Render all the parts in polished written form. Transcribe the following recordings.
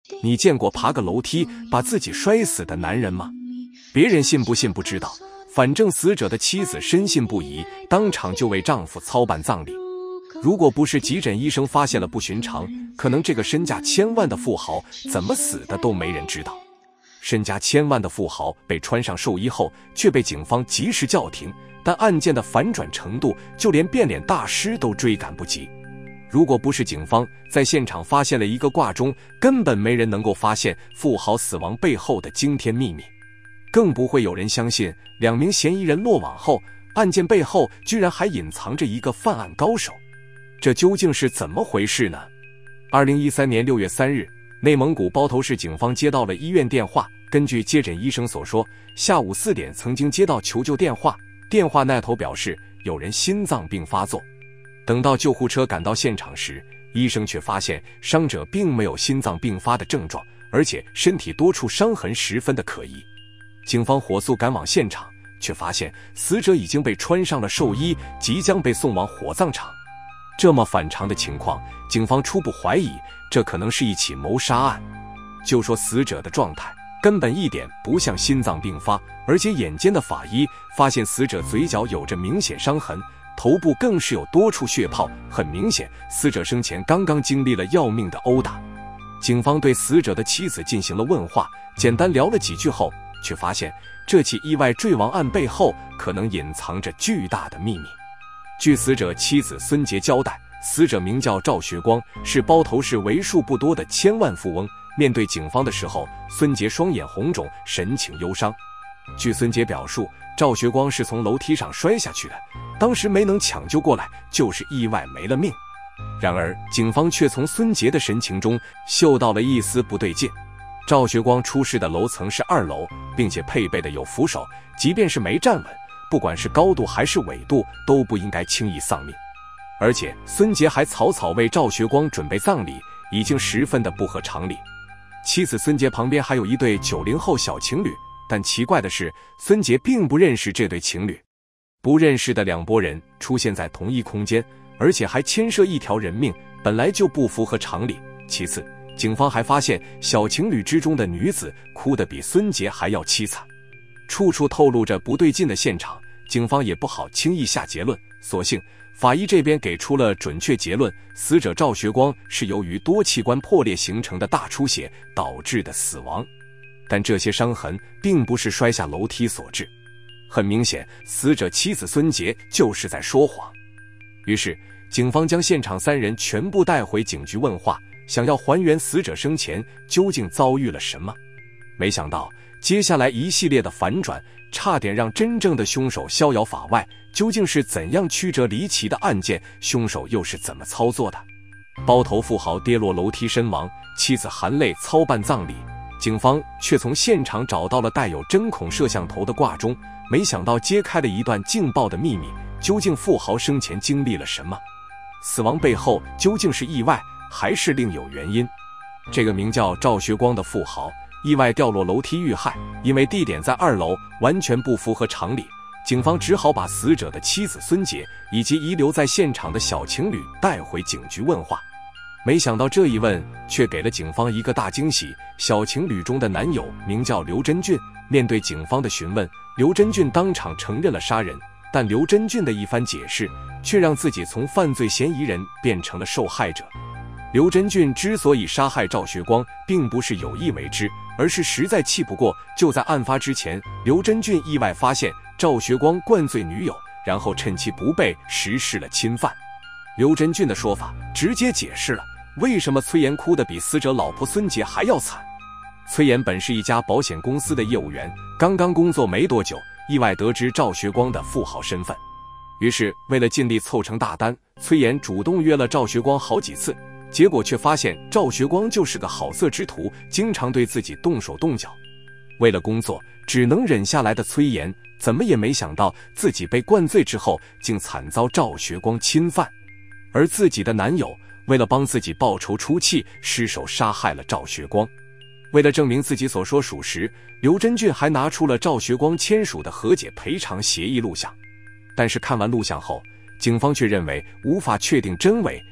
你见过爬个楼梯把自己摔死的男人吗？别人信不信不知道，反正死者的妻子深信不疑，当场就为丈夫操办葬礼。如果不是急诊医生发现了不寻常，可能这个身价千万的富豪怎么死的都没人知道。身家千万的富豪被穿上寿衣后，却被警方及时叫停，但案件的反转程度，就连变脸大师都追赶不及。如果不是警方在现场发现了一个挂钟，根本没人能够发现富豪死亡背后的惊天秘密，更不会有人相信2名嫌疑人落网后，案件背后居然还隐藏着一个犯案高手。这究竟是怎么回事呢？2013年6月3日，内蒙古包头市警方接到了医院电话，根据接诊医生所说，下午4点曾经接到求救电话，电话那头表示有人心脏病发作。等到救护车赶到现场时，医生却发现伤者并没有心脏病发的症状，而且身体多处伤痕十分的可疑。警方火速赶往现场，却发现死者已经被穿上了寿衣，即将被送往火葬场。这么反常的情况，警方初步怀疑这可能是一起谋杀案。就说死者的状态根本一点不像心脏病发，而且眼尖的法医发现死者嘴角有着明显伤痕，头部更是有多处血泡，很明显死者生前刚刚经历了要命的殴打。警方对死者的妻子进行了问话，简单聊了几句后，却发现这起意外坠亡案背后可能隐藏着巨大的秘密。据死者妻子孙杰交代，死者名叫赵学光，是包头市为数不多的千万富翁。面对警方的时候，孙杰双眼红肿，神情忧伤。据孙杰表述，赵学光是从楼梯上摔下去的，当时没能抢救过来，就是意外没了命。然而警方却从孙杰的神情中嗅到了一丝不对劲。赵学光出事的楼层是2楼，并且配备的有扶手，即便是没站稳，不管是高度还是纬度，都不应该轻易丧命。而且孙杰还草草为赵学光准备葬礼，已经十分的不合常理。妻子孙杰旁边还有一对90后小情侣，但奇怪的是，孙杰并不认识这对情侣。不认识的2拨人出现在同一空间，而且还牵涉一条人命，本来就不符合常理。其次，警方还发现小情侣之中的女子哭得比孙杰还要凄惨。处处透露着不对劲的现场，警方也不好轻易下结论，所幸法医这边给出了准确结论，死者赵学光是由于多器官破裂形成的大出血导致的死亡。但这些伤痕并不是摔下楼梯所致，很明显死者妻子孙杰就是在说谎。于是警方将现场3人全部带回警局问话，想要还原死者生前究竟遭遇了什么。没想到接下来一系列的反转，差点让真正的凶手逍遥法外。究竟是怎样曲折离奇的案件，凶手又是怎么操作的？包头富豪跌落楼梯身亡，妻子含泪操办葬礼，警方却从现场找到了带有针孔摄像头的挂钟，没想到揭开了一段劲爆的秘密。究竟富豪生前经历了什么？死亡背后究竟是意外还是另有原因？这个名叫赵学光的富豪意外掉落楼梯遇害，因为地点在2楼，完全不符合常理。警方只好把死者的妻子孙杰以及遗留在现场的小情侣带回警局问话。没想到这一问却给了警方一个大惊喜，小情侣中的男友名叫刘真俊。面对警方的询问，刘真俊当场承认了杀人，但刘真俊的一番解释却让自己从犯罪嫌疑人变成了受害者。刘真俊之所以杀害赵学光，并不是有意为之，而是实在气不过。就在案发之前，刘真俊意外发现赵学光灌醉女友，然后趁其不备实施了侵犯。刘真俊的说法直接解释了为什么崔岩哭得比死者老婆孙杰还要惨。崔岩本是一家保险公司的业务员，刚刚工作没多久，意外得知赵学光的富豪身份，于是为了尽力凑成大单，崔岩主动约了赵学光好几次，结果却发现赵学光就是个好色之徒，经常对自己动手动脚。为了工作只能忍下来的崔岩，怎么也没想到自己被灌醉之后竟惨遭赵学光侵犯，而自己的男友为了帮自己报仇出气，失手杀害了赵学光。为了证明自己所说属实，刘真俊还拿出了赵学光签署的和解赔偿协议录像。但是看完录像后，警方却认为无法确定真伪，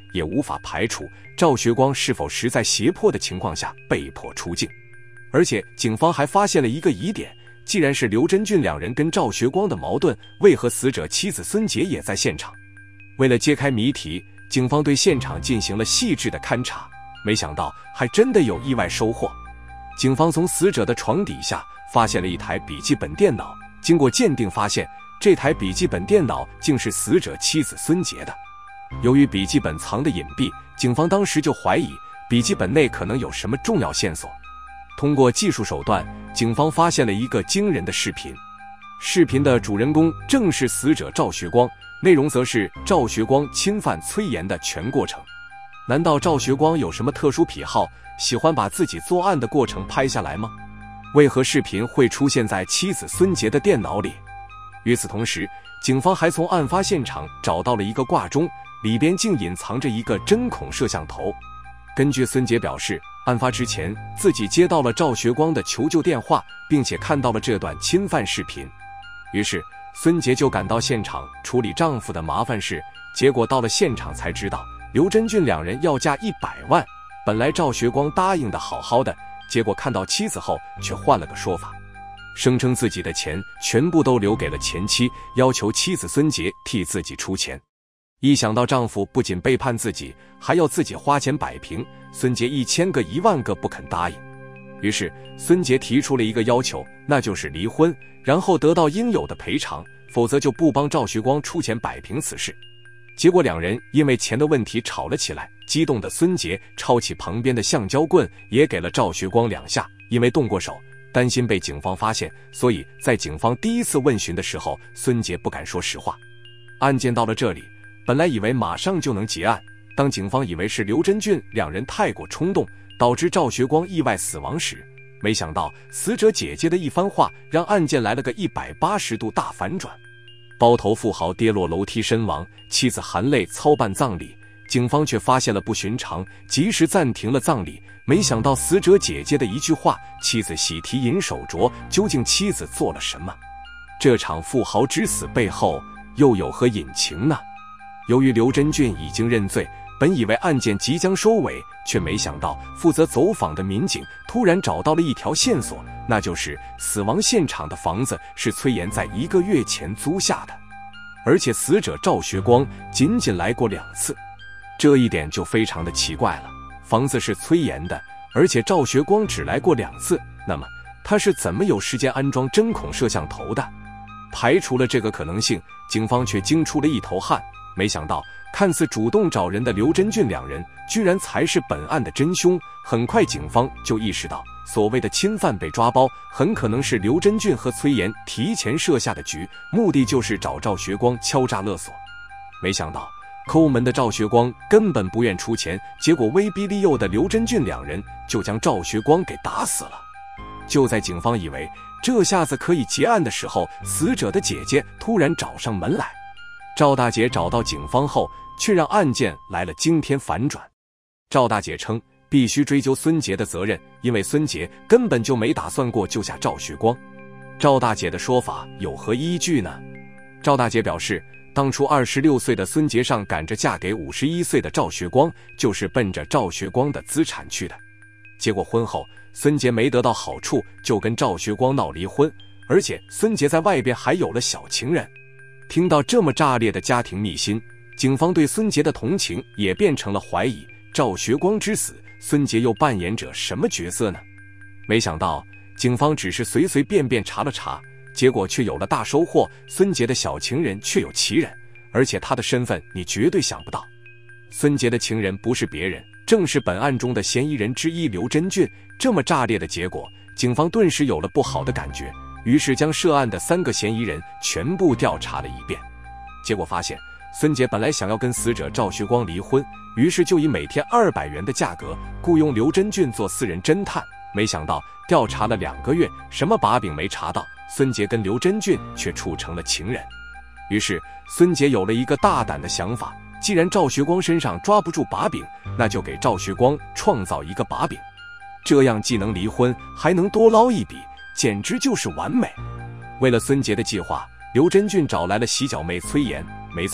也无法排除赵学光是否实在胁迫的情况下被迫出境。而且警方还发现了一个疑点，既然是刘真俊两人跟赵学光的矛盾，为何死者妻子孙杰也在现场？为了揭开谜题，警方对现场进行了细致的勘查，没想到还真的有意外收获。警方从死者的床底下发现了一台笔记本电脑，经过鉴定发现，这台笔记本电脑竟是死者妻子孙杰的。由于笔记本藏得隐蔽，警方当时就怀疑笔记本内可能有什么重要线索。通过技术手段，警方发现了一个惊人的视频。视频的主人公正是死者赵学光，内容则是赵学光侵犯崔岩的全过程。难道赵学光有什么特殊癖好，喜欢把自己作案的过程拍下来吗？为何视频会出现在妻子孙杰的电脑里？与此同时，警方还从案发现场找到了一个挂钟，里边竟隐藏着一个针孔摄像头。根据孙杰表示，案发之前自己接到了赵学光的求救电话，并且看到了这段侵犯视频。于是孙杰就赶到现场处理丈夫的麻烦事，结果到了现场才知道刘真俊两人要价100万，本来赵学光答应的好好的，结果看到妻子后却换了个说法，声称自己的钱全部都留给了前妻，要求妻子孙杰替自己出钱。一想到丈夫不仅背叛自己，还要自己花钱摆平，孙杰1000个1万个不肯答应。于是孙杰提出了一个要求，那就是离婚，然后得到应有的赔偿，否则就不帮赵学光出钱摆平此事。结果两人因为钱的问题吵了起来，激动的孙杰抄起旁边的橡胶棍也给了赵学光2下，因为动过手，担心被警方发现，所以在警方第一次问询的时候，孙杰不敢说实话。案件到了这里，本来以为马上就能结案，当警方以为是刘真俊两人太过冲动，导致赵学光意外死亡时，没想到死者姐姐的一番话让案件来了个180度大反转。包头富豪跌落楼梯身亡，妻子含泪操办葬礼，警方却发现了不寻常，及时暂停了葬礼。没想到死者姐姐的一句话，妻子喜提银手镯，究竟妻子做了什么？这场富豪之死背后又有何隐情呢？由于刘真俊已经认罪，本以为案件即将收尾，却没想到负责走访的民警突然找到了一条线索，那就是死亡现场的房子是崔岩在1个月前租下的，而且死者赵学光仅仅来过2次，这一点就非常的奇怪了。房子是崔岩的，而且赵学光只来过2次，那么他是怎么有时间安装针孔摄像头的？排除了这个可能性，警方却惊出了一头汗。没想到看似主动找人的刘真俊两人居然才是本案的真凶。很快警方就意识到，所谓的侵犯被抓包很可能是刘真俊和崔岩提前设下的局，目的就是找赵学光敲诈勒索。没想到抠门的赵学光根本不愿出钱，结果威逼利诱的刘真俊两人就将赵学光给打死了。就在警方以为这下子可以结案的时候，死者的姐姐突然找上门来。赵大姐找到警方后，却让案件来了惊天反转。赵大姐称必须追究孙杰的责任，因为孙杰根本就没打算过救下赵学光。赵大姐的说法有何依据呢？赵大姐表示，当初26岁的孙杰上赶着嫁给51岁的赵学光，就是奔着赵学光的资产去的。结果婚后孙杰没得到好处，就跟赵学光闹离婚，而且孙杰在外边还有了小情人。听到这么炸裂的家庭秘辛，警方对孙杰的同情也变成了怀疑。赵学光之死，孙杰又扮演着什么角色呢？没想到警方只是随随便便查了查，结果却有了大收获。孙杰的小情人却有其人，而且他的身份你绝对想不到。孙杰的情人不是别人，正是本案中的嫌疑人之一刘真俊。这么炸裂的结果，警方顿时有了不好的感觉，于是将涉案的3个嫌疑人全部调查了一遍。结果发现孙杰本来想要跟死者赵学光离婚，于是就以每天200元的价格雇佣刘真俊做私人侦探。没想到调查了2个月，什么把柄没查到，孙杰跟刘真俊却处成了情人。于是孙杰有了一个大胆的想法，既然赵学光身上抓不住把柄，那就给赵学光创造一个把柄，这样既能离婚还能多捞一笔，简直就是完美。为了孙杰的计划，刘真俊找来了洗脚妹崔岩。没错，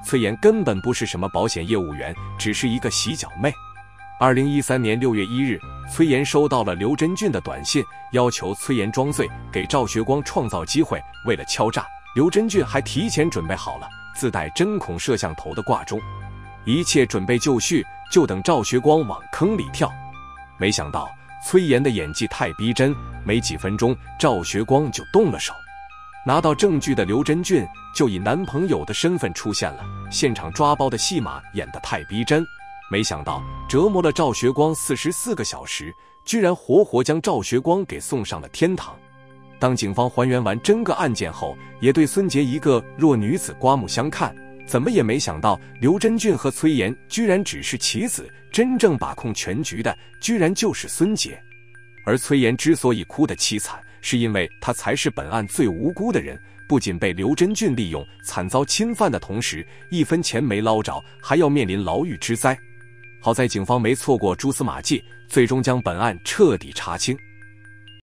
崔岩根本不是什么保险业务员，只是一个洗脚妹。2013年6月1日，崔岩收到了刘真俊的短信，要求崔岩装醉，给赵学光创造机会。为了敲诈，刘真俊还提前准备好了自带针孔摄像头的挂钟，一切准备就绪，就等赵学光往坑里跳。没想到崔岩的演技太逼真，没几分钟赵学光就动了手。拿到证据的刘真俊就以男朋友的身份出现了，现场抓包的戏码演得太逼真，没想到折磨了赵学光44个小时，居然活活将赵学光给送上了天堂。当警方还原完整个案件后，也对孙杰一个弱女子刮目相看，怎么也没想到刘真俊和崔岩居然只是棋子，真正把控全局的居然就是孙杰。而崔岩之所以哭得凄惨，是因为他才是本案最无辜的人，不仅被刘真俊利用，惨遭侵犯的同时1分钱没捞着，还要面临牢狱之灾。好在警方没错过蛛丝马迹，最终将本案彻底查清。